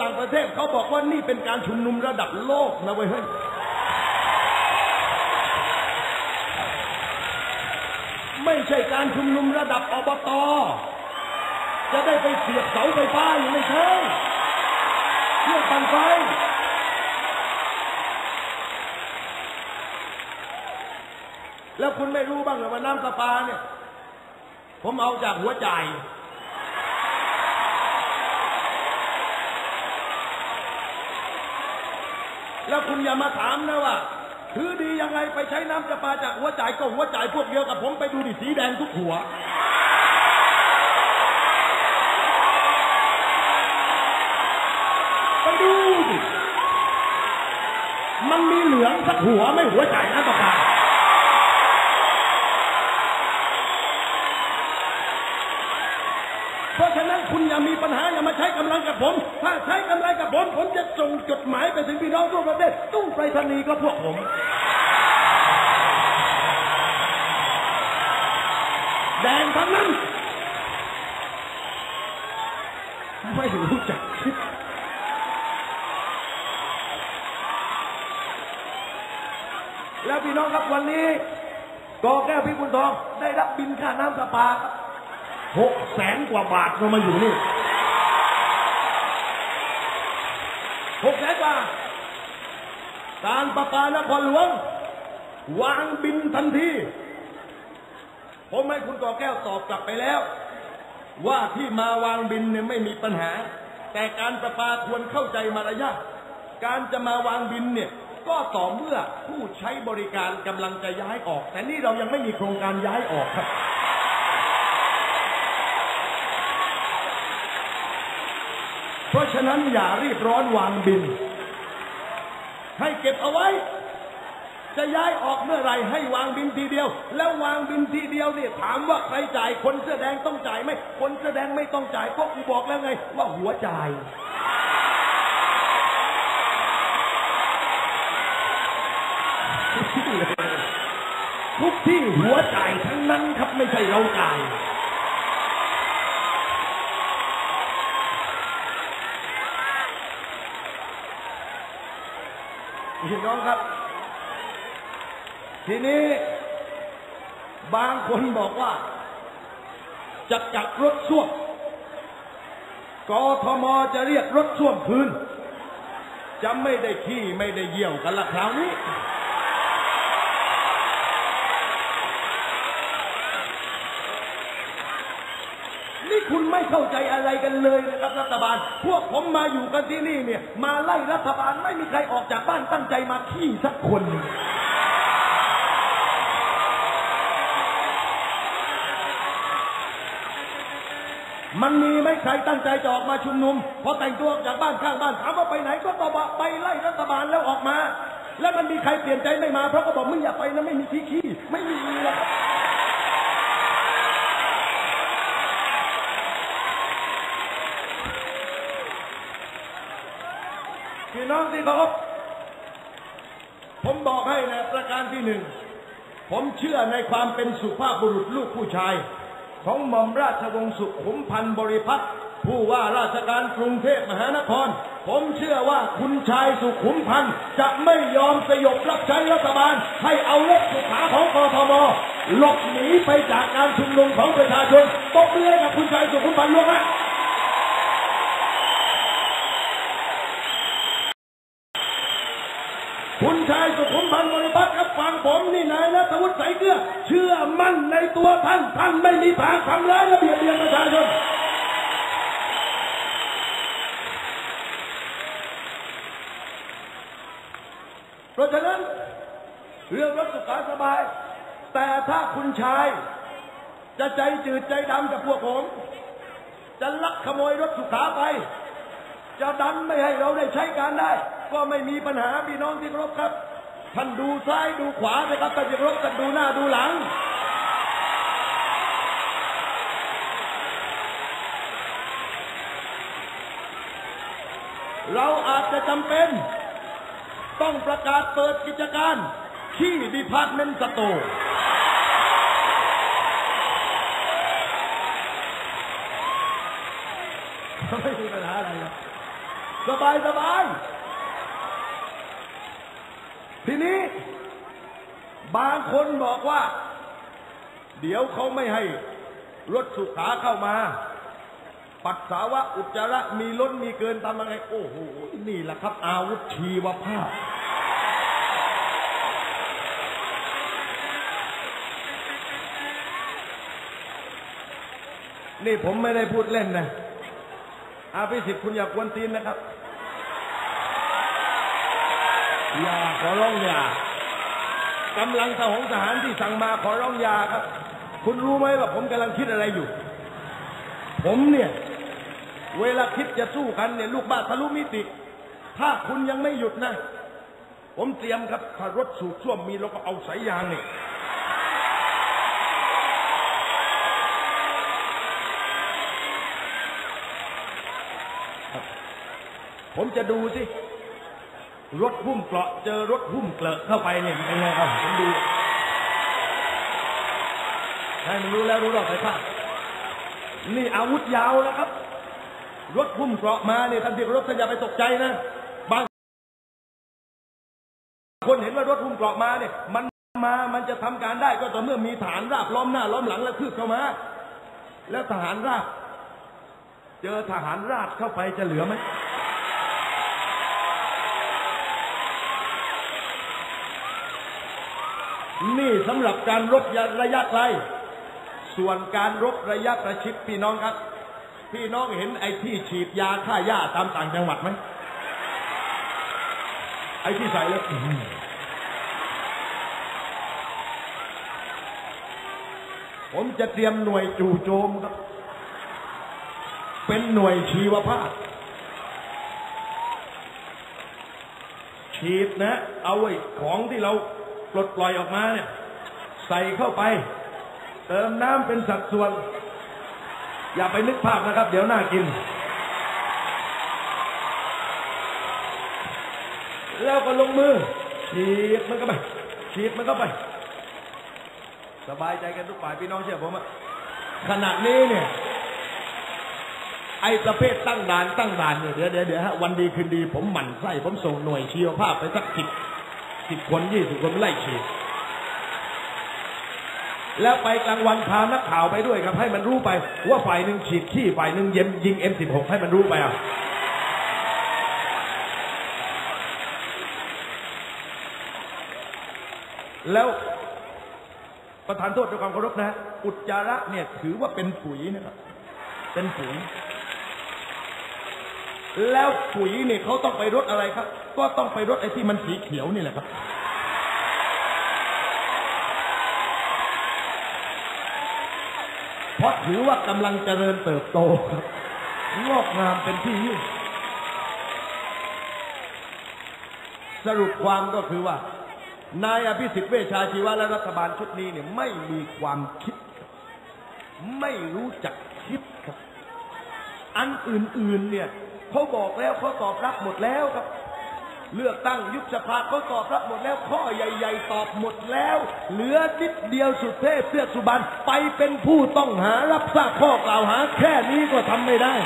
ต่างประเทศเขาบอกว่านี่เป็นการชุมนุมระดับโลกนะเว้ยเฮ้ยไม่ใช่การชุมนุมระดับอบต.จะได้ไปเสียบเสาไฟฟ้าอย่างไม่ใช่เพื่อปั่นไฟแล้วคุณไม่รู้บ้างเหรอว่าน้ำประปาเนี่ยผมเอาจากหัวใจแล้วคุณอย่ามาถามนะว่าถือดียังไงไปใช้น้ำประปาจากหัวใจก็หัวใจพวกเดียวกับผมไปดูดิสีแดงทุกหัวไปดูดิมันมีเหลืองสักหัวไม่หัวใจน้ำประปาเพราะฉะนั้นคุณอย่ามีปัญหาอย่ามาใช้กำลังกับผมถ้าใช้กำลังกับผมจะส่งจดหมายไปถึงพี่น้องทั่วประเทศตู้ไปรษณีย์ก็พวกผมแดงทั้งนั้นไม่รู้จักคิดแล้วพี่น้องครับวันนี้กอแก้วพิกุลทองได้รับบินค่าน้ำประปา600,000 กว่าบาทเรามาอยู่นี่600,000 บาทการประปานครหลวงวางบินทันทีผมให้คุณกอแก้วตอบกลับไปแล้วว่าที่มาวางบินเนี่ยไม่มีปัญหาแต่การประปาควรเข้าใจมารยาทการจะมาวางบินเนี่ยก็ต่อเมื่อผู้ใช้บริการกำลังจะย้ายออกแต่นี่เรายังไม่มีโครงการย้ายออกครับเพราะฉะนั้นอย่ารีบร้อนวางบินให้เก็บเอาไว้จะย้ายออกเมื่อไรให้วางบินทีเดียวแล้ววางบินทีเดียวเนี่ยถามว่าใครจ่ายคนเสื้อแดงต้องจ่ายไหมคนเสื้อแดงไม่ต้องจ่ายเพราะกูบอกแล้วไงว่าหัวจ่ายทุกที่หัวจ่ายทั้งนั้นครับไม่ใช่เราจ่ายพี่น้องครับทีนี้บางคนบอกว่าจะจัดรถส้วมกทม.จะเรียกรถส้วมคืนจะไม่ได้ขี้ไม่ได้เยี่ยวกันละคราวนี้นี่คุณไม่เข้าใจอะไรกันเลยนะครับรัฐบาลพวกผมมาอยู่กันที่นี่เนี่ยมาไล่รัฐบาลไม่มีใครออกจากบ้านตั้งใจมาขี้สักคนมันมีไม่ใครตั้งใจจะออกมาชุมนุมพอแต่งตัวออกจากบ้านข้างบ้านถามว่าไปไหนก็ตอบว่าไปไล่รัฐบาลแล้วออกมาแล้วมันมีใครเปลี่ยนใจไม่มาเพราะก็บอกมึงอย่าไปนะไม่มีที่ขี้ไม่มีแล้วพี่น้องที่เคารพผมบอกให้นะประการที่1ผมเชื่อในความเป็นสุภาพบุรุษลูกผู้ชายของหม่อมราชวงศ์สุขุมพันธ์บริพัตรผู้ว่าราชการกรุงเทพมหานครผมเชื่อว่าคุณชายสุขุมพันธ์จะไม่ยอมสยบรับใช้รัฐบาลให้เอารถสุขาของกทม.หลบหนีไปจากการชุมนุมของประชาชนตบมือให้กับคุณชายสุขุมพันธ์ด้วยนะคุณชายสุขุมพันธ์บริพัตรครับฟังผมนี่นายณัฐวุฒิ สายเกลือเชื่อมั่นในตัวท่านไม่มีทางทำร้ายและเบียดเบียนประชาชนเพราะฉะนั้นเรื่องรถสุขาสบายแต่ถ้าคุณชายจะใจจืดใจดำกับพวกผมจะลักขโมยรถสุขาไปจะดันไม่ให้เราได้ใช้การได้ก็ไม่มีปัญหาพี่น้องที่เคารพครับท่านดูซ้ายดูขวานะครับท่านที่เคารพท่านดูหน้าดูหลังเราอาจจะจำเป็นต้องประกาศเปิดกิจการที่ดีพาร์ตเมนต์สโตร์ไม่มีปัญหาอะไรหรอกสบายสบายทีนี้บางคนบอกว่าเดี๋ยวเขาไม่ให้รถสุขาเข้ามาปัสสาวะอุจจาระมีล้นมีเกินทำยังไงโอ้โหนี่แหละครับอาวุธชีวภาพนี่ผมไม่ได้พูดเล่นนะอาภิสิทธิ์คุณอย่ากวนตีนนะครับอย่าขอร้องอย่ากำลังทหารที่สั่งมาขอร้องอย่าครับคุณรู้ไหมว่าผมกำลังคิดอะไรอยู่ผมเนี่ยเวลาคิดจะสู้กันเนี่ยลูกบ้านทะลุมิติถ้าคุณยังไม่หยุดนะผมเตรียมครับถ้ารถสูบซ่วมมีเราก็เอาสายยางเนี่ยผมจะดูสิรถหุ้มเกราะเจอรถหุ้มเกลอะเข้าไปเนี่ยเป็นไงครับผมดูให้มันรู้แล้วรู้รอบไปภาคนี่อาวุธยาวนะครับรถหุ้มเกราะมาเนี่ยท่านที่รถท่านอย่าไปตกใจนะบางคนเห็นว่ารถหุ้มเกราะมาเนี่ยมันจะทำการได้ก็ต่อเมื่อมีฐานราบล้อมหน้าล้อมหลังและคืบเข้ามาแล้วทหารราบเจอทหารราบเข้าไปจะเหลือไหมนี่สำหรับการรบระยะไกลส่วนการรบระยะประชิดพี่น้องครับพี่น้องเห็นไอ้ที่ฉีดยาฆ่าหญ้าตามต่างจังหวัดไหมไอ้ที่ใส่แล้วผมจะเตรียมหน่วยจู่โจมครับเป็นหน่วยชีวภาพฉีดนะเอาไอ้ของที่เราปลดปล่อยออกมาเนี่ยใส่เข้าไปเติมน้ำเป็นสัดส่วนอย่าไปนึกภาพนะครับเดี๋ยวน่ากินแล้วก็ลงมือฉีดมันก็ไปฉีดมันก็ไปสบายใจกันทุกฝ่ายพี่น้องเชื่อผมอะขณะนี้เนี่ยไอ้ประเภทตั้งด่านเนี่ยเดี๋ยวฮะวันดีคืนดีผมหมั่นไส้ผมส่งหน่วยชีวภาพไปสัก10 คน20 คนไล่ฉีดแล้วไปกลางวันพานักข่าวไปด้วยครับให้มันรู้ไปว่าฝ่ายหนึ่งฉีดขี้ฝ่ายหนึ่งยิง M16 ให้มันรู้ไปอ่ะแล้วประธานโทษด้วยความเคารพนะอุจจาระเนี่ยถือว่าเป็นปุ๋ยนะครับเป็นปุ๋ยแล้วปุ๋ยเนี่ยเขาต้องไปรดอะไรครับก็ต้องไปรดไอ้ที่มันสีเขียวนี่แหละครับเพราะถือว่ากำลังเจริญเติบโตครับงอกงามเป็นที่ยิ่งสรุปความก็คือว่านายอภิสิทธิ์เวชชาชีวะและรัฐบาลชุดนี้เนี่ยไม่มีความคิดไม่รู้จักคิดครับอันอื่นๆเนี่ยเขาบอกแล้วเขาตอบรับหมดแล้วครับเลือกตั้งยุบสภาเขาตอบรับหมดแล้วข้อใหญ่ๆตอบหมดแล้วเหลือนิดเดียวสุเทพเทือกสุบรรณไปเป็นผู้ต้องหารับทราบข้อกล่าวหาแค่นี้ก็ทำไม่ได้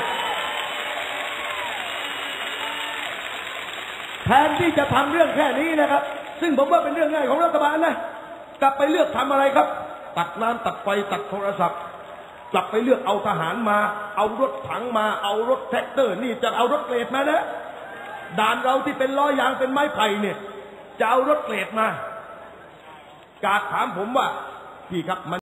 แทนที่จะทำเรื่องแค่นี้นะครับซึ่งผมว่าเป็นเรื่องง่ายของรัฐบาลนะกลับไปเลือกทำอะไรครับตัดน้ำตัดไฟตัดโทรศัพท์กลับไปเลือกเอาทหารมาเอารถถังมาเอารถแท็กเตอร์นี่จะเอารถเกรดมานะด่านเราที่เป็นล้อยางเป็นไม้ไผ่เนี่ยจะเอารถเกรดมากาดถามผมว่าพี่ครับ